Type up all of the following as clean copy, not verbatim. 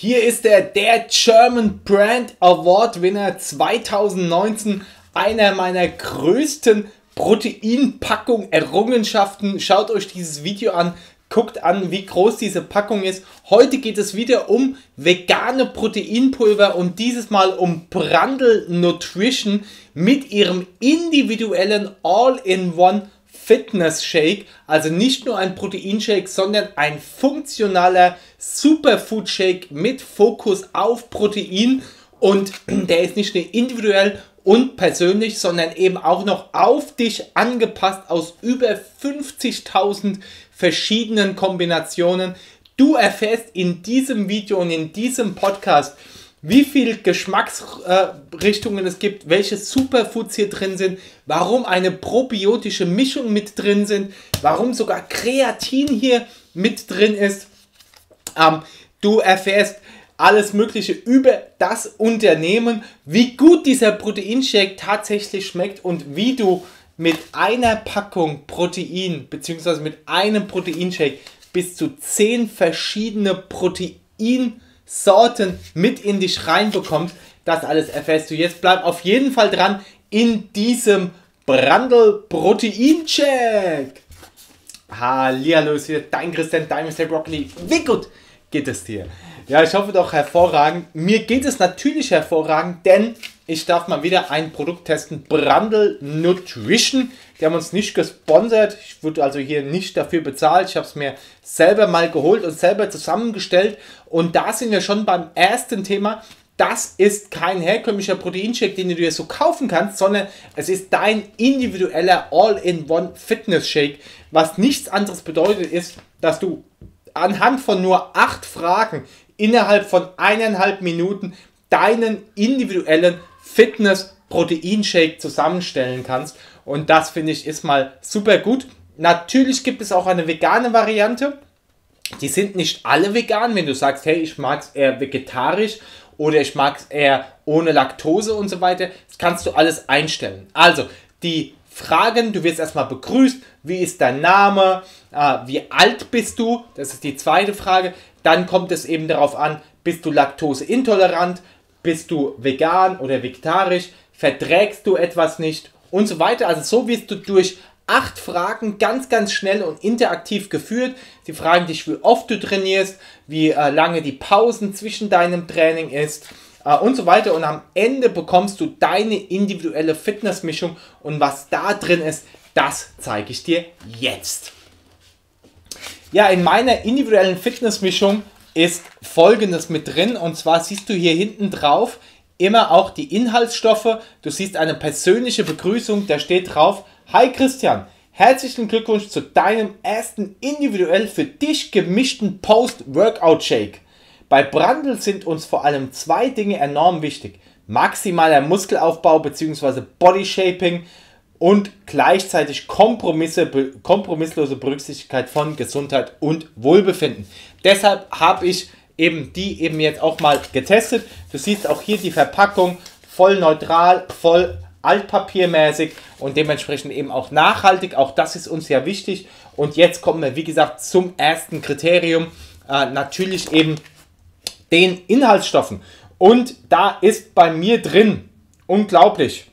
Hier ist der German Brand Award Winner 2019, einer meiner größten Proteinpackung-Errungenschaften. Schaut euch dieses Video an, guckt an, wie groß diese Packung ist. Heute geht es wieder um vegane Proteinpulver und dieses Mal um Brandl Nutrition mit ihrem individuellen All-in-One Fitness Shake, also nicht nur ein Proteinshake, sondern ein funktionaler Superfood Shake mit Fokus auf Protein, und der ist nicht nur individuell und persönlich, sondern eben auch noch auf dich angepasst aus über 50.000 verschiedenen Kombinationen. Du erfährst in diesem Video und in diesem Podcast, wie viele Geschmacksrichtungen es gibt, welche Superfoods hier drin sind, warum eine probiotische Mischung mit drin sind, warum sogar Kreatin hier mit drin ist. Du erfährst alles Mögliche über das Unternehmen, wie gut dieser Proteinshake tatsächlich schmeckt und wie du mit einer Packung Protein bzw. mit einem Proteinshake bis zu 10 verschiedene Proteinsorten mit in dich reinbekommst. Das alles erfährst du jetzt. Bleib auf jeden Fall dran in diesem Brandl Proteincheck. Hallihallo, ist wieder dein Christian, dein Mr. Broccoli. Wie gut geht es dir? Ja, ich hoffe doch hervorragend. Mir geht es natürlich hervorragend, denn ich darf mal wieder ein Produkt testen. Brandl Nutrition. Die haben uns nicht gesponsert. Ich wurde also hier nicht dafür bezahlt. Ich habe es mir selber mal geholt und selber zusammengestellt. Und da sind wir schon beim ersten Thema. Das ist kein herkömmlicher Proteinshake, den du dir so kaufen kannst, sondern es ist dein individueller All-in-One Fitness Shake. Was nichts anderes bedeutet ist, dass du anhand von nur 8 Fragen innerhalb von 1,5 Minuten deinen individuellen Fitness-Protein-Shake zusammenstellen kannst. Und das finde ich ist mal super gut. Natürlich gibt es auch eine vegane Variante. Die sind nicht alle vegan. Wenn du sagst, hey, ich mag es eher vegetarisch oder ich mag es eher ohne Laktose und so weiter, das kannst du alles einstellen. Also, die Fragen, du wirst erstmal begrüßt, wie ist dein Name, wie alt bist du, das ist die zweite Frage. Dann kommt es eben darauf an, bist du laktoseintolerant, bist du vegan oder vegetarisch, verträgst du etwas nicht und so weiter. Also so wirst du durch 8 Fragen ganz, ganz schnell und interaktiv geführt. Sie fragen dich, wie oft du trainierst, wie lange die Pausen zwischen deinem Training ist und so weiter. Und am Ende bekommst du deine individuelle Fitnessmischung und was da drin ist, das zeige ich dir jetzt. Ja, in meiner individuellen Fitnessmischung ist Folgendes mit drin, und zwar siehst du hier hinten drauf immer auch die Inhaltsstoffe. Du siehst eine persönliche Begrüßung, da steht drauf: Hi Christian, herzlichen Glückwunsch zu deinem ersten individuell für dich gemischten Post-Workout-Shake. Bei Brandl sind uns vor allem 2 Dinge enorm wichtig: maximaler Muskelaufbau bzw. Bodyshaping und gleichzeitig kompromisslose Berücksichtigung von Gesundheit und Wohlbefinden. Deshalb habe ich die jetzt auch mal getestet. Du siehst auch hier die Verpackung, voll neutral, voll altpapiermäßig und dementsprechend eben auch nachhaltig. Auch das ist uns ja wichtig. Und jetzt kommen wir, wie gesagt, zum ersten Kriterium. Natürlich eben den Inhaltsstoffen. Und da ist bei mir drin, unglaublich,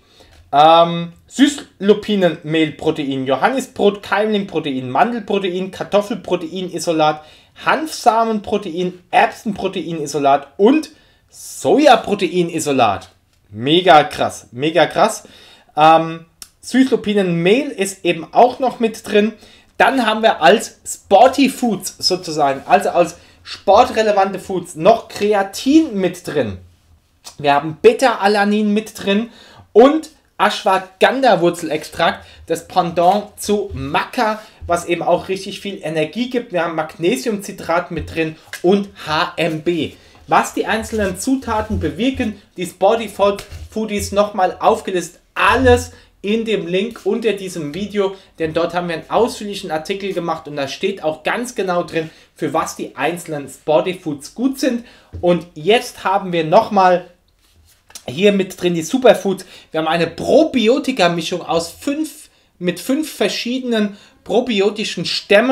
Süßlupinenmehlprotein, Johannisbrot, Keimlingprotein, Mandelprotein, Kartoffelproteinisolat, Hanfsamenprotein, Erbsenproteinisolat und Sojaproteinisolat. Mega krass, mega krass. Süßlupinenmehl ist eben auch noch mit drin. Dann haben wir als Sporty Foods sozusagen, also als sportrelevante Foods, noch Kreatin mit drin. Wir haben Beta-Alanin mit drin und Ashwagandha-Wurzelextrakt, das Pendant zu Maca, was eben auch richtig viel Energie gibt. Wir haben Magnesiumcitrat mit drin und HMB. Was die einzelnen Zutaten bewirken, die Sporty Foodies nochmal aufgelistet, alles in dem Link unter diesem Video, denn dort haben wir einen ausführlichen Artikel gemacht und da steht auch ganz genau drin, für was die einzelnen Sporty Foods gut sind. Und jetzt haben wir nochmal hier mit drin die Superfoods. Wir haben eine Probiotika-Mischung aus 5 verschiedenen probiotischen Stämmen.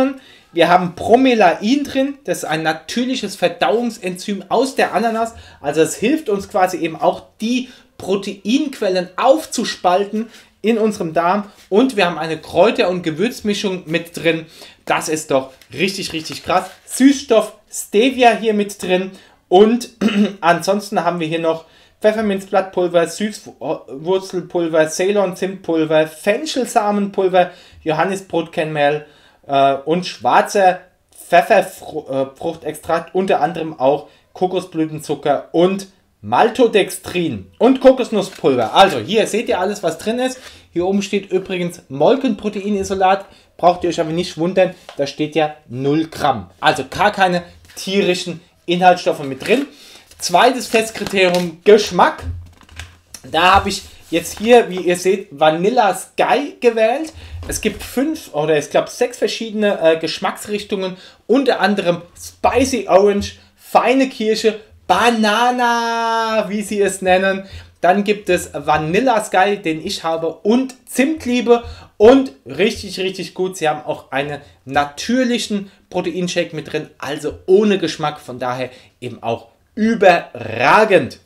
Wir haben Bromelain drin, das ist ein natürliches Verdauungsenzym aus der Ananas. Also es hilft uns quasi eben auch die Proteinquellen aufzuspalten in unserem Darm. Und wir haben eine Kräuter- und Gewürzmischung mit drin. Das ist doch richtig, richtig krass. Süßstoff Stevia hier mit drin. Und ansonsten haben wir hier noch Pfefferminzblattpulver, Süßwurzelpulver, Ceylon-Zimtpulver, Fenchelsamenpulver, Johannisbrotkernmehl und schwarzer Pfefferfruchtextrakt, unter anderem auch Kokosblütenzucker und Maltodextrin und Kokosnusspulver. Also hier seht ihr alles, was drin ist. Hier oben steht übrigens Molkenproteinisolat. Braucht ihr euch aber nicht wundern, da steht ja 0 Gramm. Also gar keine tierischen Inhaltsstoffe mit drin. Zweites Festkriterium, Geschmack. Da habe ich jetzt hier, wie ihr seht, Vanilla Sky gewählt. Es gibt 6 verschiedene Geschmacksrichtungen. Unter anderem Spicy Orange, feine Kirsche, Banana, wie sie es nennen. Dann gibt es Vanilla Sky, den ich habe, und Zimtliebe. Und richtig, richtig gut, sie haben auch einen natürlichen Proteinshake mit drin, also ohne Geschmack, von daher eben auch überragend.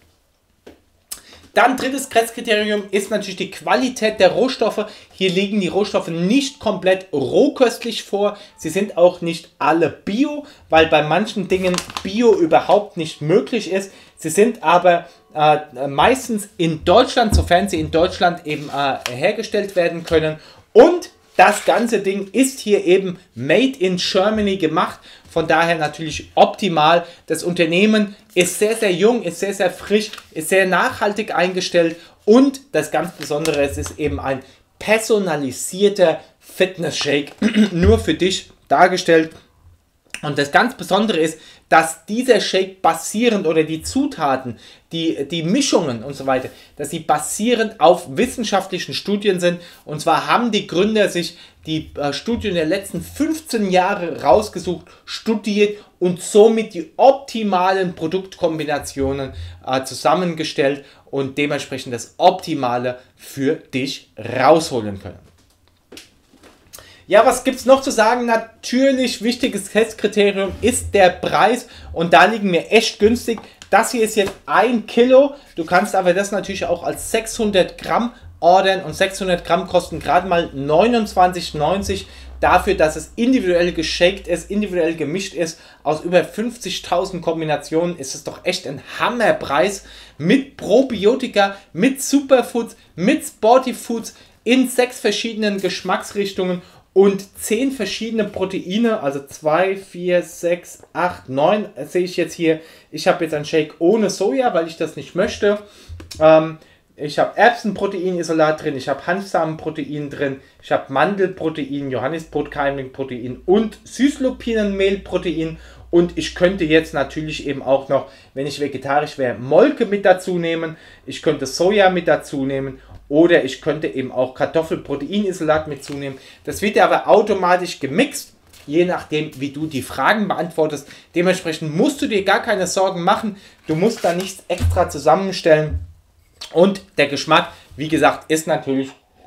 Dann drittes Festkriterium ist natürlich die Qualität der Rohstoffe. Hier liegen die Rohstoffe nicht komplett rohköstlich vor. Sie sind auch nicht alle Bio, weil bei manchen Dingen Bio überhaupt nicht möglich ist. Sie sind aber meistens in Deutschland, sofern sie in Deutschland eben hergestellt werden können. Und das ganze Ding ist hier eben Made in Germany gemacht. Von daher natürlich optimal. Das Unternehmen ist sehr, sehr jung, ist sehr, sehr frisch, ist sehr nachhaltig eingestellt. Und das ganz Besondere, es ist eben ein personalisierter Fitness-Shake, nur für dich dargestellt. Und das ganz Besondere ist, dass dieser Shake basierend oder die Zutaten, die Mischungen und so weiter, dass sie basierend auf wissenschaftlichen Studien sind. Und zwar haben die Gründer sich die Studien der letzten 15 Jahre rausgesucht, studiert und somit die optimalen Produktkombinationen zusammengestellt und dementsprechend das Optimale für dich rausholen können. Ja, was gibt es noch zu sagen? Natürlich, wichtiges Testkriterium ist der Preis und da liegen wir echt günstig. Das hier ist jetzt 1 Kilo. Du kannst aber das natürlich auch als 600 Gramm ordern und 600 Gramm kosten gerade mal 29,90 dafür, dass es individuell geshakt ist, individuell gemischt ist. Aus über 50.000 Kombinationen ist es doch echt ein Hammerpreis mit Probiotika, mit Superfoods, mit Sporty-Foods in 6 verschiedenen Geschmacksrichtungen und 10 verschiedene Proteine, also 2, 4, 6, 8, 9 sehe ich jetzt hier. Ich habe jetzt einen Shake ohne Soja, weil ich das nicht möchte. Ich habe Erbsenproteinisolat drin, ich habe Hanfsamenprotein drin, ich habe Mandelprotein, Johannisbrotkeimlingprotein und Süßlupinenmehlprotein. Und ich könnte jetzt natürlich eben auch noch, wenn ich vegetarisch wäre, Molke mit dazu nehmen. Ich könnte Soja mit dazu nehmen. Oder ich könnte eben auch Kartoffelproteinisolat mitzunehmen. Das wird ja aber automatisch gemixt, je nachdem, wie du die Fragen beantwortest. Dementsprechend musst du dir gar keine Sorgen machen. Du musst da nichts extra zusammenstellen. Und der Geschmack, wie gesagt, ist natürlich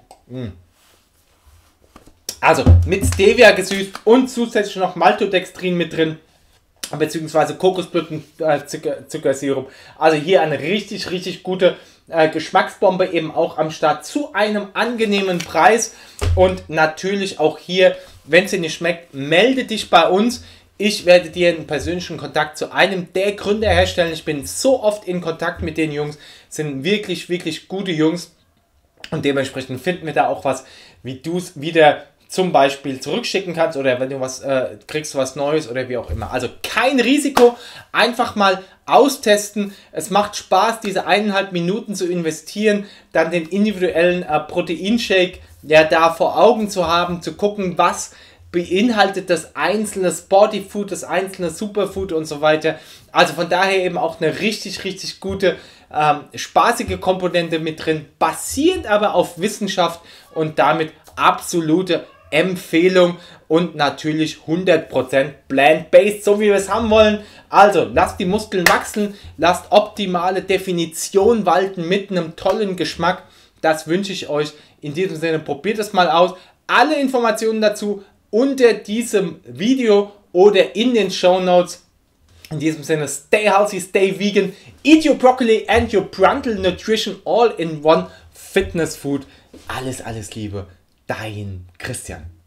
also mit Stevia gesüßt und zusätzlich noch Maltodextrin mit drin. Beziehungsweise Kokosblütenzuckersirup. Also hier eine richtig, richtig gute Geschmacksbombe eben auch am Start zu einem angenehmen Preis. Und natürlich auch hier, wenn es dir nicht schmeckt, melde dich bei uns. Ich werde dir einen persönlichen Kontakt zu einem der Gründer herstellen. Ich bin so oft in Kontakt mit den Jungs. Sind wirklich, wirklich gute Jungs. Und dementsprechend finden wir da auch was, wie du es wieder zum Beispiel zurückschicken kannst oder wenn du was kriegst, was Neues oder wie auch immer. Also kein Risiko, einfach mal austesten. Es macht Spaß, diese 1,5 Minuten zu investieren, dann den individuellen Proteinshake da vor Augen zu haben, zu gucken, was beinhaltet das einzelne Sporty-Food, das einzelne Superfood und so weiter. Also von daher eben auch eine richtig, richtig gute, spaßige Komponente mit drin, basierend aber auf Wissenschaft und damit absolute Empfehlung und natürlich 100% plant-based, so wie wir es haben wollen. Also lasst die Muskeln wachsen, lasst optimale Definition walten mit einem tollen Geschmack. Das wünsche ich euch. In diesem Sinne, probiert es mal aus. Alle Informationen dazu unter diesem Video oder in den Shownotes. In diesem Sinne, stay healthy, stay vegan, eat your broccoli and your Brundle Nutrition all in one Fitness Food. Alles Liebe, dein Christian.